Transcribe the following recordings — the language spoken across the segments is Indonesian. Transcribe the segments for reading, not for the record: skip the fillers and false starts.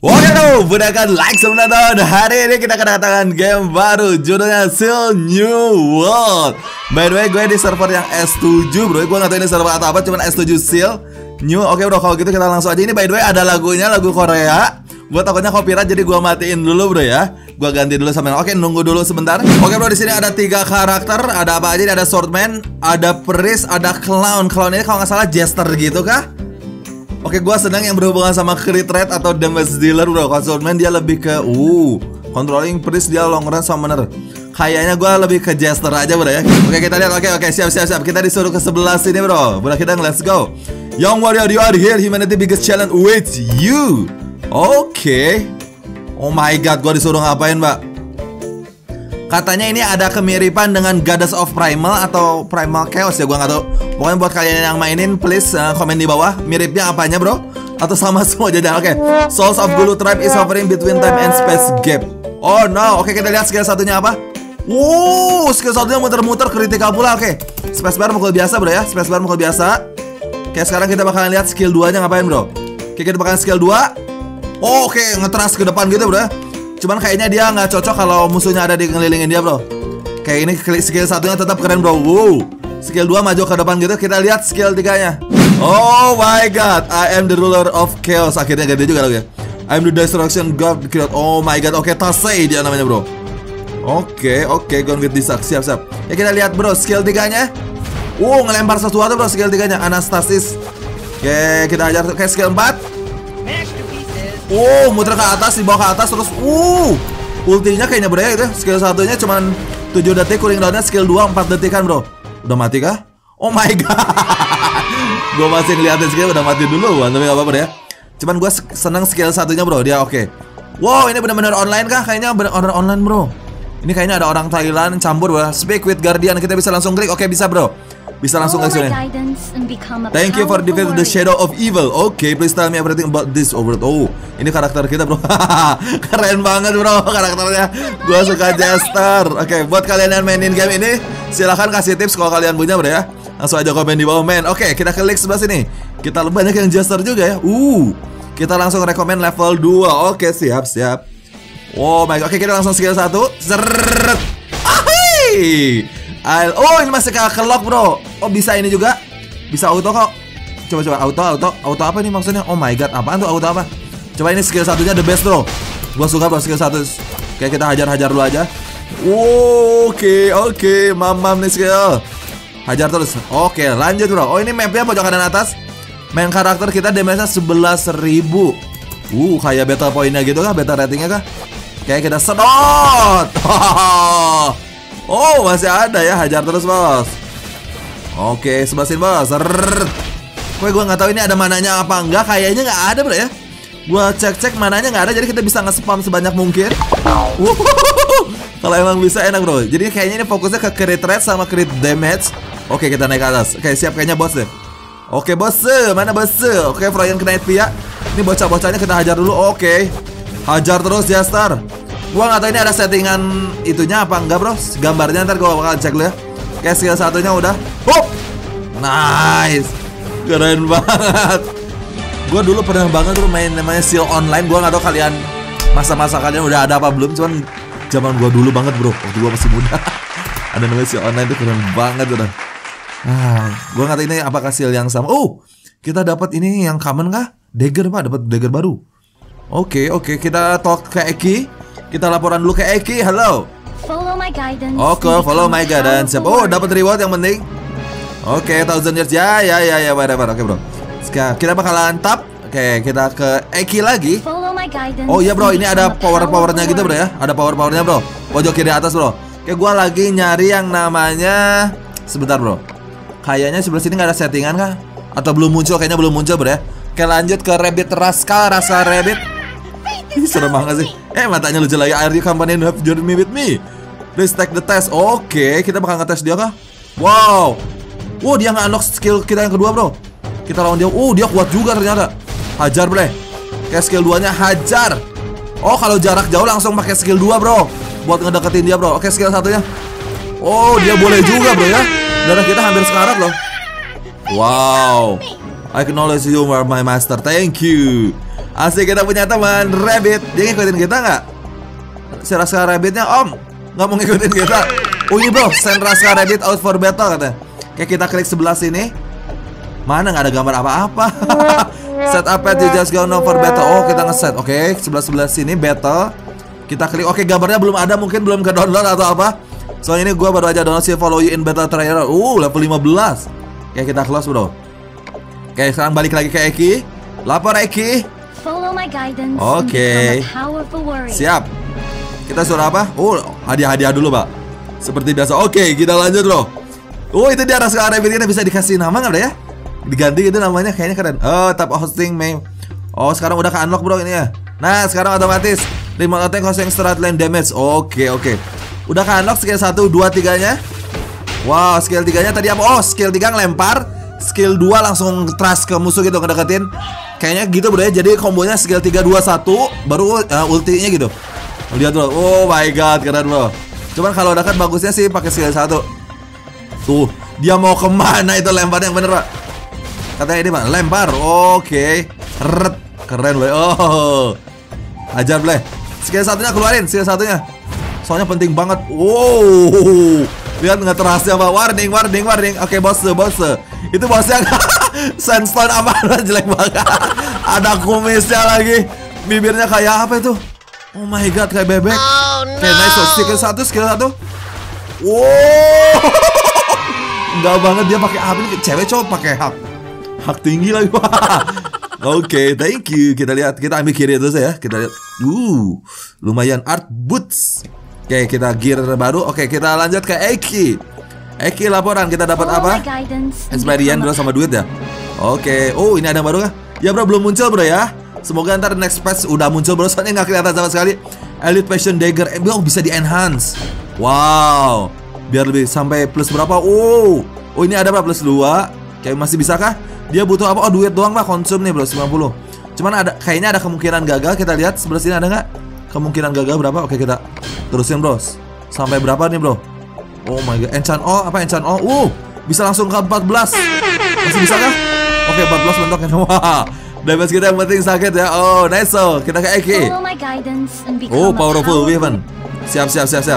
Oke tuh, budakan like sebelum nonton. Hari ini kita kedatangan game baru, judulnya Seal New World. By the way, gue di server yang S7 bro. Gue gak tau ini server atau apa, cuman S7 Seal New. Oke bro, kalau gitu kita langsung aja. Ini by the way ada lagunya, lagu Korea. Gue takutnya copyright, jadi gue matiin dulu bro ya. Gue ganti dulu sama. Oke, nunggu dulu sebentar. Oke bro, di sini ada 3 karakter. Ada apa aja? Ada Swordman, ada Priest, ada Clown. Clown ini kalau nggak salah Jester gitu kah? Oke, gue senang yang berhubungan sama crit rate atau damage dealer bro. Kalau Swordman dia lebih ke controlling. Priest dia long range summoner. Kayaknya gue lebih ke Jester aja bro ya. Oke, kita lihat. Oke, siap. Kita disuruh ke sebelah sini bro. Bro, kita let's go. Young warrior, you are here. Humanity biggest challenge awaits you. Oke. Oh my god, gue disuruh ngapain mbak? Katanya ini ada kemiripan dengan Goddess of Primal atau Primal Chaos ya, gue gak tau. Pokoknya buat kalian yang mainin, please komen di bawah miripnya apanya bro? Atau sama semua jadi. Oke. Souls of Gulu Tribe is hovering between time and space gap. Oh no. Oke, kita lihat skill satunya apa. Skill satunya muter-muter critical pula. Oke. Spacebar mukul biasa bro ya. Spacebar mukul biasa. Oke, sekarang kita bakalan lihat skill 2 nya ngapain bro. Oke, kita bakalan skill 2. Oke, ngetras ke depan gitu bro ya. Cuman kayaknya dia nggak cocok kalau musuhnya ada di ngelilingin dia bro. Kayak ini skill satunya tetap keren bro. Skill 2 maju ke depan gitu. Kita lihat skill 3 nya. Oh my god, I am the ruler of chaos. Akhirnya gede juga lagi ya. I am the destruction god. Oh my god. Oke, Tasei dia namanya bro. Oke, gone with this. Siap. Ya kita lihat bro skill 3 nya. Ngelempar sesuatu bro skill 3 nya. Anastasis. Oke, kita ajar. Oke, skill 4. Muter ke atas, dibawa ke atas terus. Ultinya kayaknya bro ya itu. Skill satunya cuman 7 detik, cooling downnya skill 2 4 detik kan bro. Udah mati kah? Oh my god. Gue masih ngeliatin skill udah mati dulu. Tapi gak apa-apa ya. Cuman gue seneng skill satunya bro. Dia oke. Wow, ini benar-benar online kah? Kayaknya benar online bro. Ini kayaknya ada orang Thailand campur bro. Speak with Guardian. Kita bisa langsung klik. Oke, bisa bro. Bisa langsung ke sini. Thank you for defeating the shadow of evil. Oke, please tell me everything about this overworld. Ini karakter kita bro. Keren banget bro karakternya. Gua suka Jester. Oke, buat kalian yang mainin game ini, silahkan kasih tips kalau kalian punya bro ya. Langsung aja komen di bawah men. Oke, kita klik sebelah sini. Kita banyak yang Jester juga ya. Kita langsung rekomen level 2. Oke, siap. Oh my god. Oke, kita langsung skill 1. Seret. Ini masih ke lock bro. Bisa ini juga. Bisa auto kok. Coba auto apa nih maksudnya? Oh my god, apaan tuh auto apa? Coba ini skill satunya the best bro. Gua suka bro skill 1. Oke, kita hajar dulu aja. Oke, mamam nih skill. Hajar terus. Oke, lanjut bro. Ini mapnya pojok kanan atas. Main karakter kita damage-nya 11.000. Kayak beta poinnya gitu kah? Beta ratingnya kah? Oke, kita sedot. Masih ada ya, hajar terus bos. Oke, sebelah sini bos. Gue gak tahu ini ada mananya apa enggak. Kayaknya nggak ada bro ya. Gue cek mananya nggak ada, jadi kita bisa nge-spam sebanyak mungkin. Kalau emang bisa enak bro. Jadi kayaknya ini fokusnya ke crit rate sama crit damage. Oke, kita naik ke atas. Oke, siap kayaknya bos deh. Oke bos, mana bos? Oke, Freudian Knight Pia. Ini bocah-bocahnya kita hajar dulu. Oke, hajar terus Jester. Gua nggak tahu ini ada settingan itunya apa enggak bro. Gambarnya ntar gua bakal cek dulu ya. Oke, skill satunya udah. Nice. Keren banget. Gua dulu pernah banget tuh main namanya Seal Online. Gua nggak tahu kalian masa-masa kalian udah ada apa belum. Cuman zaman gua dulu banget bro. Waktu gua masih muda. Ada namanya Seal Online tuh keren banget udah. Gua nggak tahu ini apakah Seal yang sama. Kita dapat ini yang common kah? Dagger pak, dapat dagger baru. Oke, kita talk ke Eki. Kita laporan dulu ke Eki. Halo. Follow my guidance. Follow my guidance. Dapat reward yang penting. Oke, 1000 years. Ya, whatever. Oke, bro. Sekarang kita bakalan tap. Oke, kita ke Eki lagi. Iya, bro, ini ada power-powernya gitu, bro ya. Ada power-powernya, bro. Pojok kiri atas, bro. Oke, gua lagi nyari yang namanya sebentar, bro. Kayaknya sebelah sini nggak ada settingan kah? Atau belum muncul? Kayaknya belum muncul, bro ya. Oke, lanjut ke Rabbit Rascal, rasa Rabbit. Serem banget sih. Matanya lucu lagi. Are you company have journey with me? Please take the test. Oke, kita bakal ngetes dia kah? Wow. Dia nge-unlock skill kita yang kedua bro. Kita lawan dia. Dia kuat juga ternyata. Hajar bre. Kayak skill 2 nya hajar. Kalau jarak jauh langsung pakai skill 2 bro. Buat ngedeketin dia bro. Oke, skill satunya. Dia boleh juga bro ya. Darah kita hampir sekarat loh. Wow. I acknowledge you are my master. Thank you. Asik, kita punya teman Rabbit. Dia ngikutin kita nggak? Si Rascal Rabbitnya Om nggak mau ngikutin kita. Oh iya bro, send Rascal Rabbit out for battle katanya. Kayak kita klik sebelah sini. Mana nggak ada gambar apa-apa. Set up pet, you just go now for battle. Oh kita ngeset. Oke, sebelah sini battle. Kita klik. Oke, gambarnya belum ada, mungkin belum ke download atau apa. Soalnya ini gue baru aja download si follow you in battle trailer. Level 15. Oke, kita close bro. Oke, sekarang balik lagi ke Eki. Lapor Eki. Oke. Siap. Kita suruh apa? Oh, hadiah-hadiah dulu pak. Seperti biasa. Oke, kita lanjut bro. Oh itu dia Rascal Rabbit, kita bisa dikasih nama nggak ya? Diganti itu namanya, kayaknya keren. Oh, tap hosting main. Oh sekarang udah ke unlock bro ini ya. Nah sekarang otomatis remote attack hosting strat lane damage. Oke. Udah ke unlock skill 1, 2, 3 nya. Wow, skill 3 nya tadi apa? Oh skill 3 ngelempar. Skill 2 langsung trust ke musuh gitu, ngedeketin. Kayaknya gitu bro ya. Jadi kombonya skill 3, 2, 1 baru ultinya gitu. Lihat bro. Oh my god, keren bro. Cuman kalau dekat bagusnya sih pakai skill 1. Tuh, dia mau kemana itu lemparnya yang bener pak? Katanya ini pak, lempar. Oke. Ret. Keren bro. Oh. Ajar boleh. Skill 1-nya keluarin, skill 1-nya. Soalnya penting banget. Wow. Lihat nggak terasnya pak. Warning. Oke bos. Itu bosnya. Sandstone apa? Jelek banget. Ada kumisnya lagi. Bibirnya kayak apa itu? Oh my god, kayak bebek. Oke, nice. Skill 1. Wow. Enggak banget dia pakai apa nih? Cewek cowok pakai hak tinggi lagi. Oke, thank you. Kita lihat, kita ambil kiri itu saja. Kita lihat. Lumayan art boots. Oke, kita gear baru. Oke, kita lanjut ke Eki. Eki laporan kita dapat apa? Experience dulu sama duit ya. Oke. Oh, ini ada yang baru kah? Ya bro, belum muncul bro ya. Semoga ntar next patch udah muncul bro. Soalnya nggak kelihatan sama sekali. Elite Passion Dagger. Bisa di enhance. Wow. Biar lebih sampai plus berapa? Oh ini ada apa? Plus 2. Kayak masih bisa kah? Dia butuh apa? Oh duit doang pak, konsum nih bro 90. Cuman kayaknya ada kemungkinan gagal. Kita lihat sebelah sini ada nggak? Kemungkinan gagal berapa? Oke kita terusin bros. Sampai berapa nih bro? Oh my god. Enchant all apa? Enchant all. Bisa langsung ke 14. Masih bisa kah? Oke 14 mentoknya. Wah, damage kita yang penting sakit ya. Oh nice. Kita ke Eki. Powerful weapon. Siap.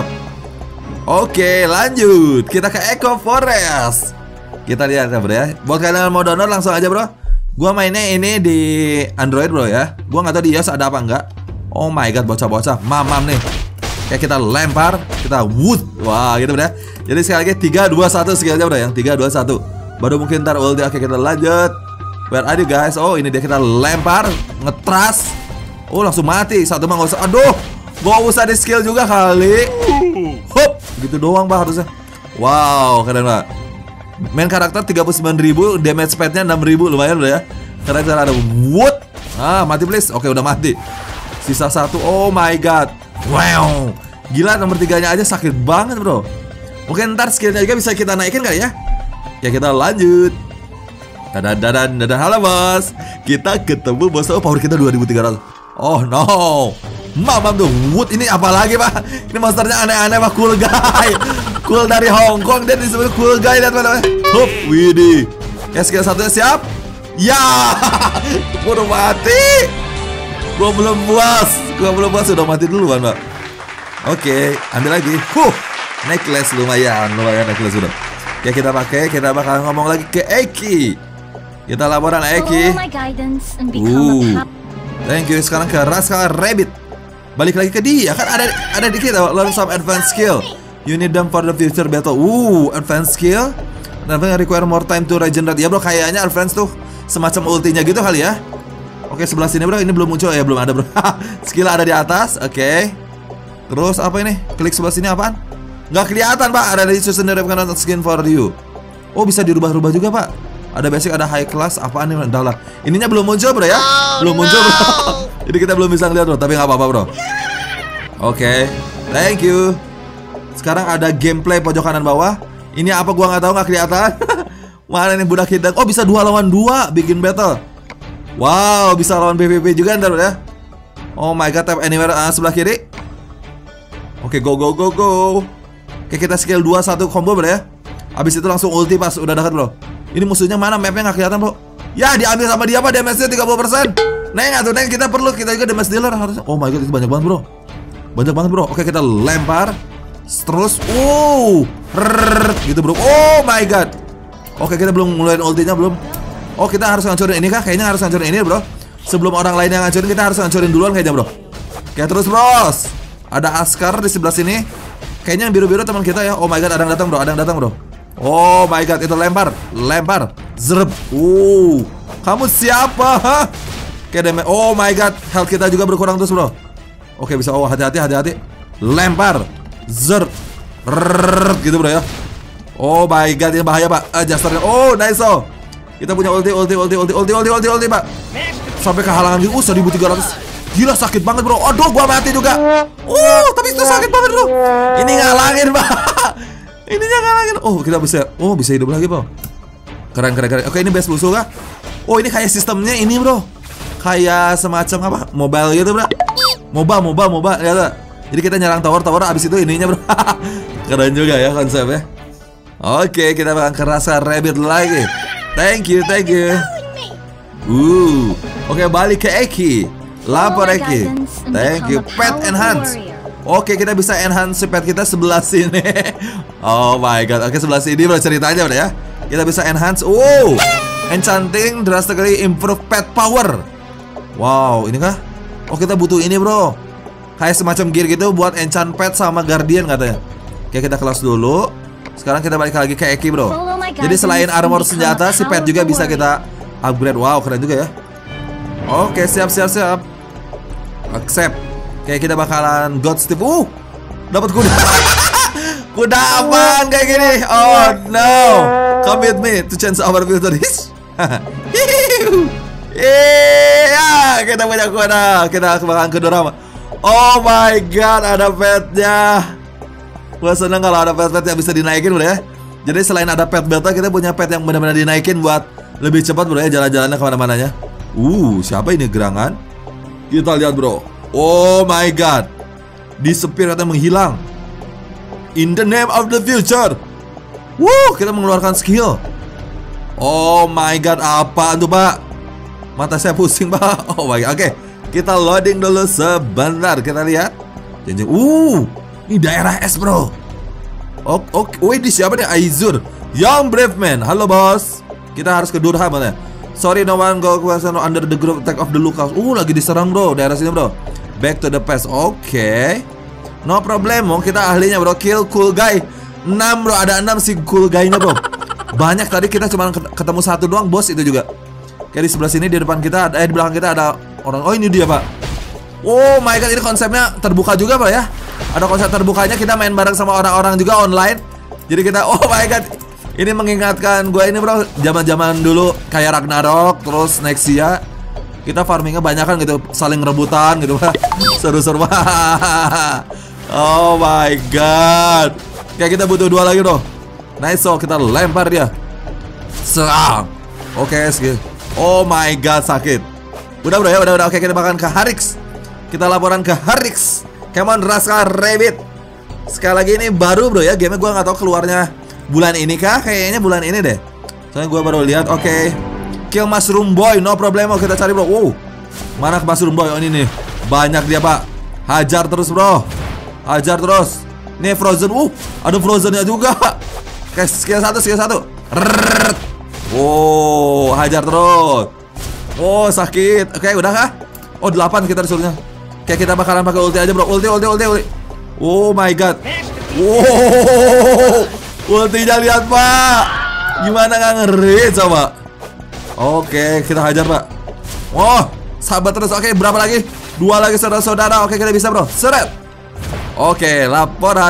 Oke, lanjut. Kita ke Eco Forest. Kita lihat ya bro ya. Buat kalian yang mau download langsung aja bro. Gua mainnya ini di Android bro ya. Gua nggak tahu di iOS ada apa enggak. Oh my god, bocah-bocah. Mamam nih. Kayak kita lempar, kita wood. Wah, gitu bro ya. Jadi sekali lagi 3, 2, 1 skillnya bro. Yang 3, 2, 1. Baru mungkin ntar ulti. Oke, kita lanjut. Where are you guys? Oh, ini dia kita lempar, ngetras. Oh, langsung mati. Satu mah nggak usah. Aduh, gak usah di skill juga kali. Hop, gitu doang bah harusnya. Wow, keren banget. Main karakter 39.000, damage pet-nya 6.000, lumayan udah ya. Karakter ada wood. Mati please. Oke, udah mati. Sisa 1. Oh my god. Wow. Gila, nomor 3-nya aja sakit banget, bro. Mungkin ntar skillnya juga bisa kita naikin kali ya. Ya kita lanjut. Dadan. Halo bos. Kita ketemu bos. Oh, power kita 2300. Oh no. Mamam tuh. Wood ini apa lagi pak? Ini monsternya aneh-aneh pak. Cool guy. Cool dari Hong Kong. Dia disebut cool guy. Lihat mana. Hup. Widih. Ya skill 1-nya siap. Ya. Udah mati. Gua belum puas. Sudah mati duluan pak. Oke. Ambil lagi. Necklace lumayan necklace sudah. Ya kita pakai. Kita bakal ngomong lagi ke Eki. Kita laporan Eki. Thank you. Sekarang ke Rascal Rabbit. Balik lagi ke dia. Kan ada di kita. Learn some advanced skill. You need them for the future battle. Advanced skill. Namanya require more time to regenerate. Ya bro, kayaknya advance tuh semacam ultinya gitu kali ya. Oke, sebelah sini bro. Ini belum muncul ya, belum ada bro. Skill ada di atas. Oke. Terus apa ini? Klik sebelah sini apaan? Nggak kelihatan pak. Ada di choose the reference skin for you. Oh, bisa dirubah-rubah juga pak. Ada basic, ada high class. Apaan nih? Entahlah. Ininya belum muncul bro ya. Belum muncul bro. Jadi kita belum bisa ngeliat bro. Tapi nggak apa-apa bro. Oke. Thank you. Sekarang ada gameplay pojok kanan bawah. Ini apa gua nggak tahu, nggak kelihatan. Mana nih budak hitam? Oh, bisa 2 lawan 2 bikin battle. Wow, bisa lawan PvP juga ntar bro ya. Oh my god, tap anywhere sebelah kiri. Oke, go. Oke, kita skill 2 1 combo bro ya. Abis itu langsung ulti pas udah dekat bro. Ini musuhnya mana? Mapnya nggak kelihatan bro. Ya, diambil sama dia pak. Damage-nya 30%. Neng atau Neng, kita juga damage dealer harusnya. Oh my god, itu banyak banget bro. Banyak banget bro. Oke, kita lempar. Terus, gitu bro. Oh my god. Oke, kita belum ngeluarin ultinya belum. Oh, kita harus ngancurin ini kah? Kayaknya harus ngancurin ini bro. Sebelum orang lain yang ngancurin, kita harus ngancurin duluan kayaknya bro. Oke, terus bros. Ada Askar di sebelah sini. Kayaknya yang biru-biru teman kita ya. Oh my god, ada yang datang bro. Oh my god, itu lempar. Zerb. Kamu siapa? Oke, oh my god, health kita juga berkurang terus bro. Oke, bisa. Oh, hati-hati. Lempar. Zerb. Gitu bro ya. Oh my god, ini bahaya pak. Jasternya. Oh nice. Kita punya ulti pak. Sampai kehalangan gitu. 1300. Gila, sakit banget bro. Aduh, gua mati juga. Tapi itu sakit banget bro. Ini ngalangin pak. Ininya ngalangin. Oh, kita bisa. Oh, bisa hidup lagi bro. Keren. Oke, ini base musuh kah? Oh, ini kayak sistemnya ini bro. Kayak semacam apa? Mobile gitu bro. MOBA ya. Jadi kita nyerang tower abis itu ininya bro. Keren juga ya konsepnya. Oke, kita bakal kerasa rabbit lagi. Thank you. Oke, balik ke Eki. Lapor Eki. Thank you. Pet enhance. Oke, kita bisa enhance pet kita sebelah sini. Oh my god. Oke, sebelah sini bro ceritanya bro ya. Kita bisa enhance. Enchanting drastically improve pet power. Wow, ini kah? Oh, kita butuh ini bro. Kayak semacam gear gitu buat enchant pet sama guardian katanya. Oke, kita close dulu. Sekarang kita balik lagi ke Eki bro. Jadi selain armor senjata, si pet juga bisa kita upgrade. Wow, keren juga ya. Oke, siap. Accept. Oke, kita bakalan God Step. Dapat kuda. Kuda apaan kayak gini? Oh no. Come with me to change our victories. Kita punya kuda. Kita bakalan ke Dorama. Oh my god, ada petnya. Gue seneng kalau ada pet-pet yang bisa dinaikin bro ya. Jadi selain ada pet beta, kita punya pet yang benar-benar dinaikin buat lebih cepat bro ya jalan-jalannya kemana-mananya. Siapa ini gerangan? Kita lihat bro. Oh my god, disappear atau menghilang. In the name of the future. Kita mengeluarkan skill. Oh my god, apa tuh pak? Mata saya pusing pak. Oh my god. Oke, kita loading dulu sebentar. Kita lihat. Ini daerah es bro. Ini siapa nih? Aizur, Young Brave Man. Halo bos. Kita harus ke Durham ya. Sorry no one go under the group attack of the Lucas. Lagi diserang bro daerah sini bro. Back to the past. Oke. No problem. Kita ahlinya bro. Kill cool guy 6 bro. Ada 6 si cool guy-nya bro. Banyak tadi kita cuma ketemu satu doang bos itu juga. Kayak di sebelah sini di depan kita di belakang kita ada orang. Oh ini dia pak. Oh my god, ini konsepnya terbuka juga pak ya. Ada konsep terbukanya, kita main bareng sama orang-orang juga online. Jadi kita, oh my god, ini mengingatkan gue ini bro, zaman-zaman dulu kayak Ragnarok, terus Nexia. Kita farmingnya banyak kan gitu, saling rebutan gitu pak. Seru-seru pak. Oh my god. Kayak kita butuh 2 lagi bro. Nice, kita lempar dia. Serang. Oke, skill. Oh my god, sakit. Udah bro ya, udah. Oke, kita bakalan ke Harix. Kita laporan ke Harix. Come on, Rascal Rabbit. Sekali lagi ini baru bro ya, game gue nggak tahu keluarnya bulan ini kah? Kayaknya bulan ini deh. Soalnya gue baru lihat. Oke. Kill Mushroom Boy, no problemo. Kita cari bro. Mana Mushroom Boy? Oh ini nih. Banyak dia pak. Hajar terus bro. Hajar terus. Ini Frozen. Ada Frozennya juga. Oke, skill 1. Hajar terus. Sakit. Oke, udah kah? 8 kita disuruhnya. Kayak kita bakalan pakai ulti aja bro. Ulti. Oh my god. Ultinya lihat pak. Gimana nggak ngeri coba. Oke, kita hajar pak. Sabar terus. Oke, berapa lagi? 2 lagi saudara-saudara. Oke, kita bisa bro. Seret. Oke, laporan.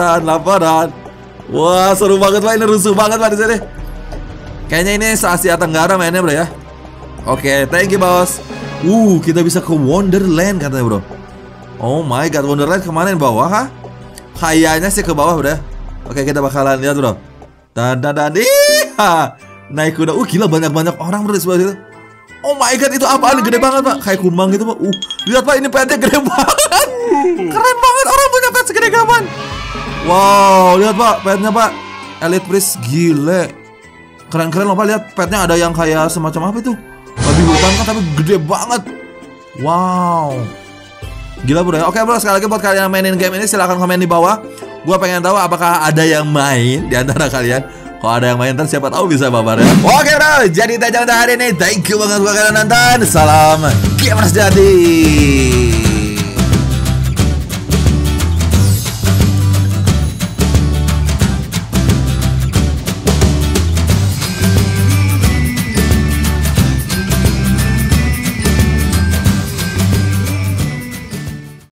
Wah, seru banget pak. Ini rusuh banget pak di sini. Kayaknya ini se-Asia Tenggara mainnya bro ya. Oke, thank you bos. Kita bisa ke Wonderland katanya bro. Oh my god, Wonderland kemana bawah kah? Kayaknya sih ke bawah bro. Oke, kita bakalan lihat bro. Dan naik kuda. Gila, banyak orang bro di sebelah situ. Oh my god, itu apaan? Gede banget pak. Kayak kumang gitu pak. Lihat pak, ini petnya gede banget. Keren banget, orang punya pet segede gaban. Wow, lihat pak, petnya pak. Elite Priest, gile. Keren loh pak, lihat petnya ada yang kayak semacam apa itu? Babi hutan kan tapi gede banget. Wow, gila bro ya. Oke bro, sekali lagi buat kalian yang mainin game ini silahkan komen di bawah. Gua pengen tahu apakah ada yang main di antara kalian. Kalau ada yang main ntar siapa tahu bisa babar ya. Oke bro, jadi tajuk untuk hari ini. Thank you banget buat kalian nonton. Salam gamers jadi.